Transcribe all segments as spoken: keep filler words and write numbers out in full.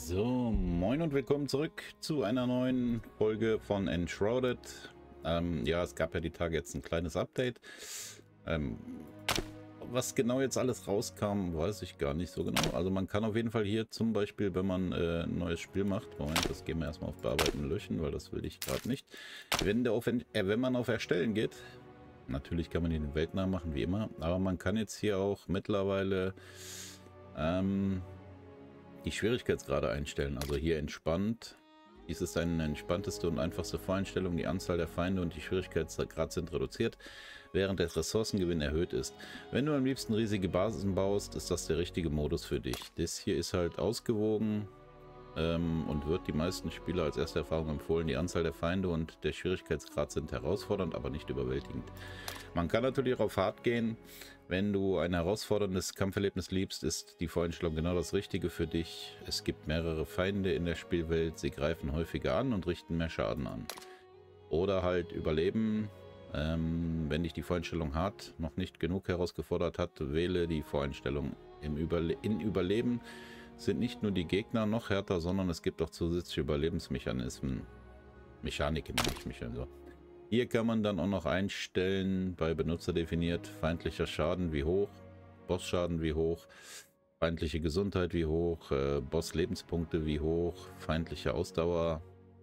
So, moin und willkommen zurück zu einer neuen Folge von Enshrouded. Ähm, ja, es gab ja die Tage jetzt ein kleines Update. Ähm, was genau jetzt alles rauskam, weiß ich gar nicht so genau. Also man kann auf jeden Fall hier zum Beispiel, wenn man äh, ein neues Spiel macht, Moment, das gehen wir erstmal auf Bearbeiten und Löschen, weil das will ich gerade nicht. Wenn, der auf, äh, wenn man auf Erstellen geht, natürlich kann man den Weltnamen machen, wie immer, aber man kann jetzt hier auch mittlerweile ähm, die Schwierigkeitsgrade einstellen. Also hier entspannt. Dies ist eine entspannteste und einfachste Voreinstellung. Die Anzahl der Feinde und die Schwierigkeitsgrad sind reduziert, während der Ressourcengewinn erhöht ist. Wenn du am liebsten riesige Basen baust, ist das der richtige Modus für dich. Das hier ist halt ausgewogen ähm, und wird die meisten Spieler als erste Erfahrung empfohlen. Die Anzahl der Feinde und der Schwierigkeitsgrad sind herausfordernd, aber nicht überwältigend. Man kann natürlich auch auf hart gehen. Wenn du ein herausforderndes Kampferlebnis liebst, ist die Voreinstellung genau das Richtige für dich. Es gibt mehrere Feinde in der Spielwelt, sie greifen häufiger an und richten mehr Schaden an. Oder halt Überleben. Ähm, wenn dich die Voreinstellung hart noch nicht genug herausgefordert hat, wähle die Voreinstellung. Im Überle in Überleben sind nicht nur die Gegner noch härter, sondern es gibt auch zusätzliche Überlebensmechanismen. Mechaniken, nicht Mechanismen. Hier kann man dann auch noch einstellen, bei Benutzer definiert, feindlicher Schaden wie hoch, Bossschaden wie hoch, feindliche Gesundheit wie hoch, äh, Boss-Lebenspunkte wie hoch, feindliche Ausdauer,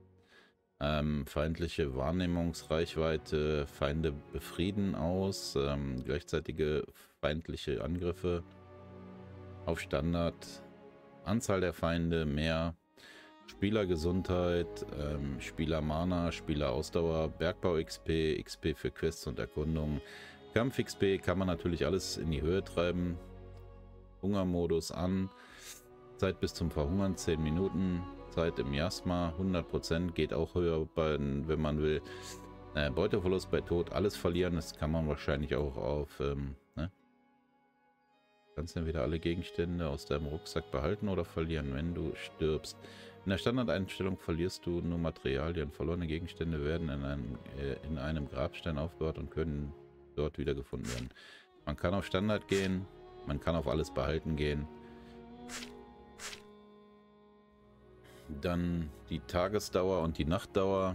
ähm, feindliche Wahrnehmungsreichweite, Feinde befrieden aus, ähm, gleichzeitige feindliche Angriffe auf Standard, Anzahl der Feinde mehr, Spielergesundheit, ähm, Spieler-Mana, Spieler-Ausdauer, Bergbau-X P, X P für Quests und Erkundungen. Kampf-X P kann man natürlich alles in die Höhe treiben. Hungermodus an. Zeit bis zum Verhungern zehn Minuten. Zeit im Miasma hundert Prozent, geht auch höher, bei, wenn man will. Äh, Beuteverlust bei Tod, alles verlieren. Das kann man wahrscheinlich auch auf... Ähm, ne? Kannst du entweder alle Gegenstände aus deinem Rucksack behalten oder verlieren, wenn du stirbst. In der Standardeinstellung verlierst du nur Materialien. Verlorene Gegenstände werden in einem, äh, in einem Grabstein aufbewahrt und können dort wiedergefunden werden. Man kann auf Standard gehen, man kann auf alles behalten gehen. Dann die Tagesdauer und die Nachtdauer.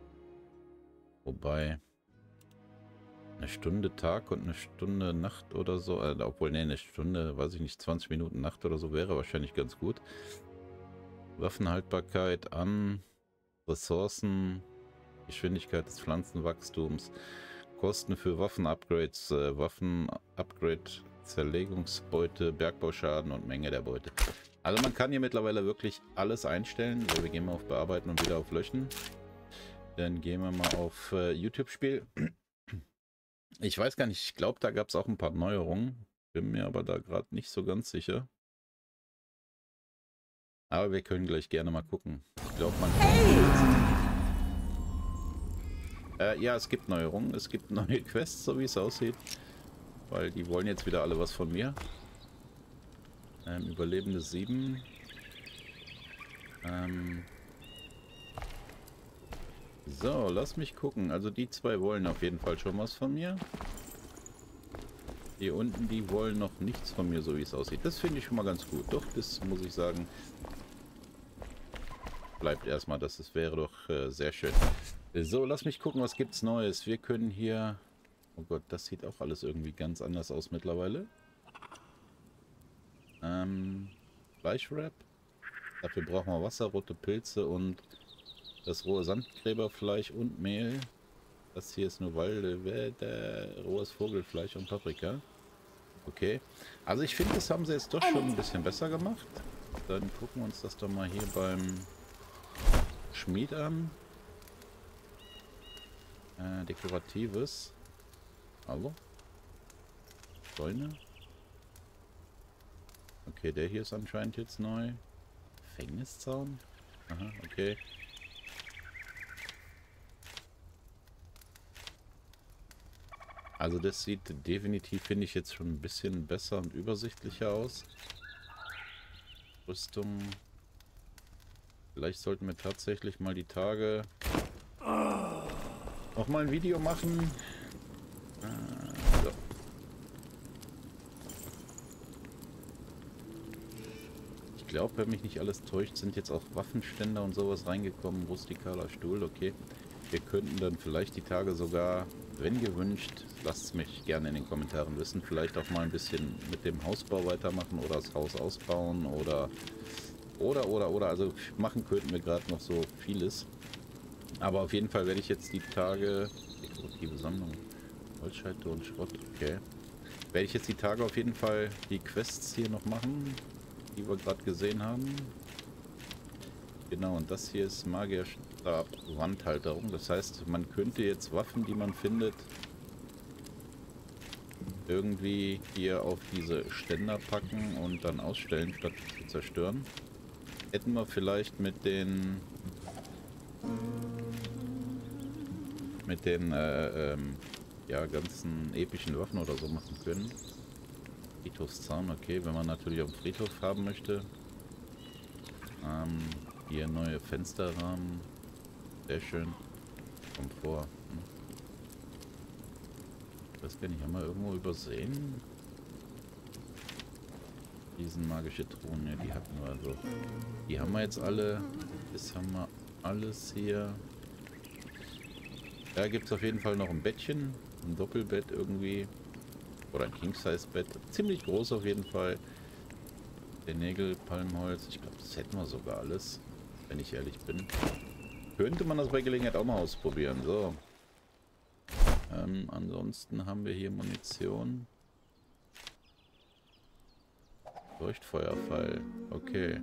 Wobei eine Stunde Tag und eine Stunde Nacht oder so, äh, obwohl, ne, eine Stunde, weiß ich nicht, zwanzig Minuten Nacht oder so wäre wahrscheinlich ganz gut. Waffenhaltbarkeit an, Ressourcen, Geschwindigkeit des Pflanzenwachstums, Kosten für Waffen-Upgrades, äh, Waffen-Upgrade, Zerlegungsbeute, Bergbauschaden und Menge der Beute. Also man kann hier mittlerweile wirklich alles einstellen. So, wir gehen mal auf Bearbeiten und wieder auf Löschen. Dann gehen wir mal auf äh, YouTube-Spiel. Ich weiß gar nicht, ich glaube, da gab es auch ein paar Neuerungen. Bin mir aber da gerade nicht so ganz sicher. Aber wir können gleich gerne mal gucken. Ich glaube, man kann... Äh, ja, es gibt Neuerungen. Es gibt neue Quests, so wie es aussieht. Weil die wollen jetzt wieder alle was von mir. Ähm, Überlebende sieben. Ähm... So, lass mich gucken. Also die zwei wollen auf jeden Fall schon was von mir. Hier unten, die wollen noch nichts von mir, so wie es aussieht. Das finde ich schon mal ganz gut. Doch, das muss ich sagen. Bleibt erstmal, das ist, wäre doch äh, sehr schön. So, lass mich gucken, was gibt's Neues. Wir können hier... Oh Gott, das sieht auch alles irgendwie ganz anders aus mittlerweile. Ähm, Fleischwrap. Dafür brauchen wir Wasser, rote Pilze und das rohe Sandgräberfleisch und Mehl. Das hier ist nur Walde, rohes Vogelfleisch und Paprika. Okay. Also ich finde, das haben sie jetzt doch schon ein bisschen besser gemacht. Dann gucken wir uns das doch mal hier beim Schmied an. Äh, Dekoratives. Hallo? Zäune. Okay, der hier ist anscheinend jetzt neu. Gefängniszaun. Aha, okay. Also das sieht definitiv, finde ich, jetzt schon ein bisschen besser und übersichtlicher aus. Rüstung. Vielleicht sollten wir tatsächlich mal die Tage noch mal ein Video machen. Äh, so. Ich glaube, wenn mich nicht alles täuscht, sind jetzt auch Waffenständer und sowas reingekommen. Rustikaler Stuhl, okay. Wir könnten dann vielleicht die Tage sogar, wenn gewünscht, lasst es mich gerne in den Kommentaren wissen, vielleicht auch mal ein bisschen mit dem Hausbau weitermachen oder das Haus ausbauen oder oder oder oder. Also machen könnten wir gerade noch so vieles. Aber auf jeden Fall werde ich jetzt die Tage, dekorative Sammlung, Holzscheite und Schrott, okay. Werde ich jetzt die Tage auf jeden Fall die Quests hier noch machen, die wir gerade gesehen haben. Genau, und das hier ist Magierstab Wandhalterung. Das heißt, man könnte jetzt Waffen, die man findet, irgendwie hier auf diese Ständer packen und dann ausstellen, statt zu zerstören. Hätten wir vielleicht mit den mit den äh, ähm, ja, ganzen epischen Waffen oder so machen können. Friedhofszaun, okay, wenn man natürlich auf dem Friedhof haben möchte. Ähm, hier neue Fensterrahmen. Sehr schön. Komfort. Hm. Das kann ich haben wir irgendwo übersehen. Diesen magische Thron, ja, die hatten wir also. Die haben wir jetzt alle. Das haben wir alles hier. Da gibt es auf jeden Fall noch ein Bettchen. Ein Doppelbett irgendwie. Oder ein King-Size-Bett. Ziemlich groß auf jeden Fall. Der Nägel, Palmholz. Ich glaube, das hätten wir sogar alles. Wenn ich ehrlich bin. Könnte man das bei Gelegenheit auch mal ausprobieren. So. Ähm, ansonsten haben wir hier Munition. Leuchtfeuerpfeil. Okay.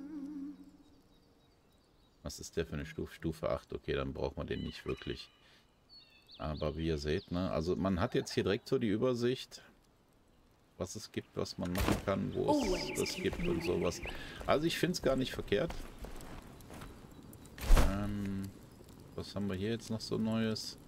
Was ist der für eine Stufe? Stufe acht. Okay, dann braucht man den nicht wirklich. Aber wie ihr seht, ne? Also man hat jetzt hier direkt so die Übersicht, was es gibt, was man machen kann, wo es das gibt und sowas. Also ich finde es gar nicht verkehrt. Ähm, was haben wir hier jetzt noch so Neues?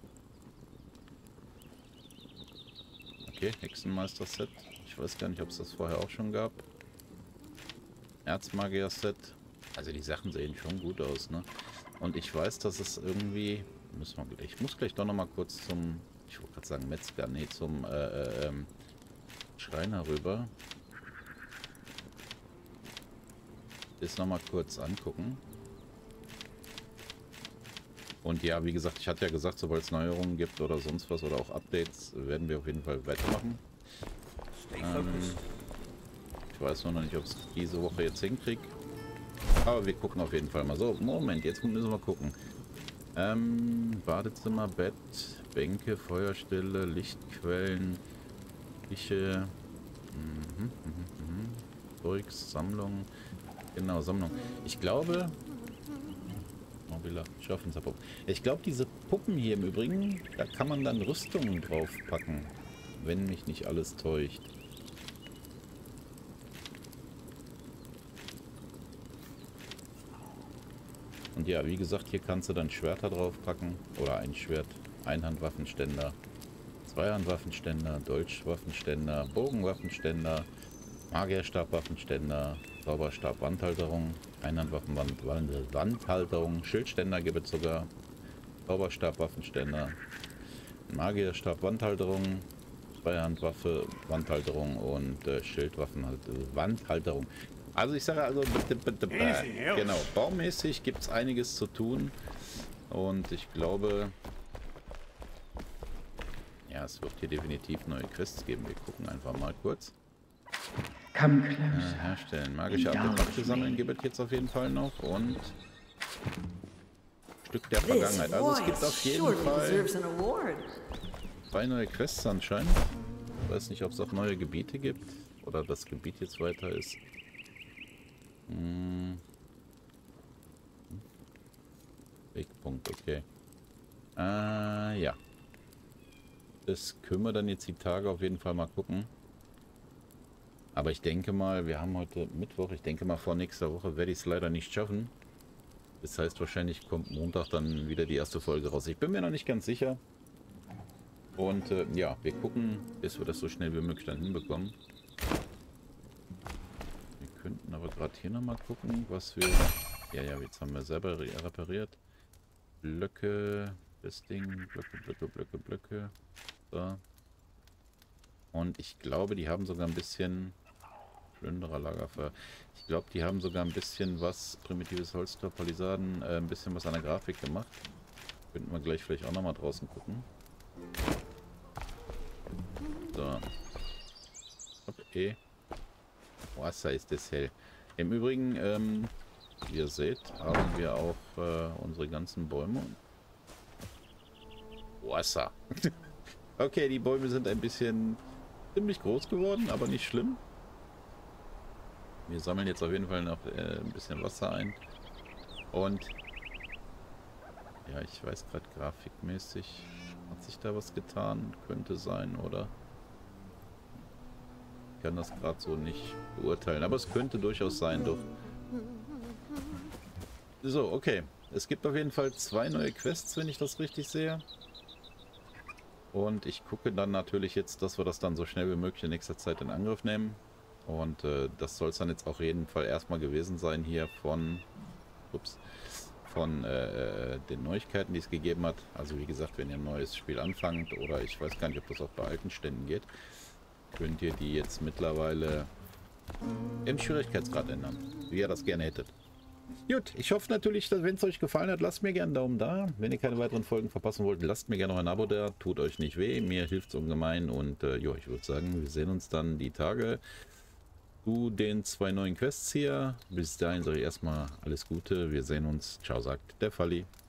Okay, Hexenmeister-Set. Ich weiß gar nicht, ob es das vorher auch schon gab. Erzmagier-Set. Also die Sachen sehen schon gut aus, ne? Und ich weiß, dass es irgendwie... Müssen wir gleich, ich muss gleich doch noch mal kurz zum... Ich wollte gerade sagen Metzger. Nee, zum äh, ähm, Schreiner rüber. Das noch mal kurz angucken. Und ja, wie gesagt, ich hatte ja gesagt, sobald es Neuerungen gibt oder sonst was oder auch Updates, werden wir auf jeden Fall weitermachen. Ähm, ich weiß nur noch nicht, ob es diese Woche jetzt hinkriege. Aber wir gucken auf jeden Fall mal. So, Moment, jetzt müssen wir gucken. Ähm, Badezimmer, Bett, Bänke, Feuerstelle, Lichtquellen, Küche, mhm, mhm, mhm. Zeugs, Sammlung. Genau, Sammlung. Ich glaube... Schaffensabpuppen. Ich glaube, diese Puppen hier im Übrigen, da kann man dann Rüstungen drauf packen, wenn mich nicht alles täuscht. Und ja, wie gesagt, hier kannst du dann Schwerter drauf packen oder ein Schwert, Einhandwaffenständer, Zweihandwaffenständer, Dolchwaffenständer, Bogenwaffenständer, Magierstabwaffenständer, Zauberstab Wandhalterung, Einhandwaffenwand, Wand, Wandhalterung, Schildständer gibt es sogar, Zauberstab-Waffenständer, Magierstab Wandhalterung, Zweihandwaffe Wandhalterung und äh, Schildwaffen halt, äh, Wandhalterung. Also ich sage also, bitte, bitte, bitte, genau, baumäßig gibt es einiges zu tun und ich glaube, ja, es wird hier definitiv neue Quests geben. Wir gucken einfach mal kurz. Äh, herstellen. Magische Artefakte sammeln gibt es jetzt auf jeden Fall noch und Stück der Vergangenheit. Also es gibt auf jeden Fall zwei neue Quests anscheinend. Ich weiß nicht, ob es auch neue Gebiete gibt oder das Gebiet jetzt weiter ist. Hm. Wegpunkt, okay. Äh, ja. Das können wir dann jetzt die Tage auf jeden Fall mal gucken. Aber ich denke mal, wir haben heute Mittwoch. Ich denke mal, vor nächster Woche werde ich es leider nicht schaffen. Das heißt, wahrscheinlich kommt Montag dann wieder die erste Folge raus. Ich bin mir noch nicht ganz sicher. Und äh, ja, wir gucken, bis wir das so schnell wie möglich dann hinbekommen. Wir könnten aber gerade hier nochmal gucken, was wir... Ja, ja, jetzt haben wir selber repariert. Blöcke, das Ding, Blöcke, Blöcke, Blöcke, Blöcke. So. Und ich glaube, die haben sogar ein bisschen Plündererlagerfeuer. Ich glaube, die haben sogar ein bisschen was, primitives Holztor, Palisaden, äh, ein bisschen was an der Grafik gemacht. Könnten wir gleich vielleicht auch nochmal draußen gucken. So. Okay. Wasser ist das hell. Im Übrigen, ähm, wie ihr seht, haben wir auch äh, unsere ganzen Bäume. Wasser. Okay, die Bäume sind ein bisschen ziemlich groß geworden, aber nicht schlimm. Wir sammeln jetzt auf jeden Fall noch äh, ein bisschen Wasser ein. Und ja, ich weiß gerade grafikmäßig, hat sich da was getan? Könnte sein, oder? Ich kann das gerade so nicht beurteilen, aber es könnte durchaus sein, doch. So, okay. Es gibt auf jeden Fall zwei neue Quests, wenn ich das richtig sehe. Und ich gucke dann natürlich jetzt, dass wir das dann so schnell wie möglich in nächster Zeit in Angriff nehmen. Und äh, das soll es dann jetzt auch jeden Fall erstmal gewesen sein hier von, ups, von äh, den Neuigkeiten, die es gegeben hat. Also wie gesagt, wenn ihr ein neues Spiel anfangt oder ich weiß gar nicht, ob das auch bei alten Ständen geht, könnt ihr die jetzt mittlerweile im Schwierigkeitsgrad ändern, wie ihr das gerne hättet. Gut, ich hoffe natürlich, dass wenn es euch gefallen hat, lasst mir gerne einen Daumen da. Wenn ihr keine weiteren Folgen verpassen wollt, lasst mir gerne noch ein Abo da. Tut euch nicht weh, mir hilft es ungemein. Und äh, ja, ich würde sagen, wir sehen uns dann die Tage zu den zwei neuen Quests hier. Bis dahin sage ich erstmal alles Gute. Wir sehen uns. Ciao, sagt der Falli.